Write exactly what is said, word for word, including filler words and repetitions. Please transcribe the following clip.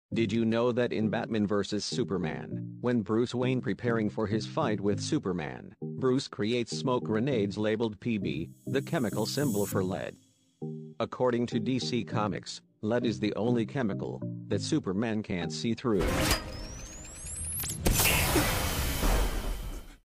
Did you know that in Batman versus Superman, when Bruce Wayne preparing for his fight with Superman, Bruce creates smoke grenades labeled P B, the chemical symbol for lead? According to D C Comics, lead is the only chemical that Superman can't see through.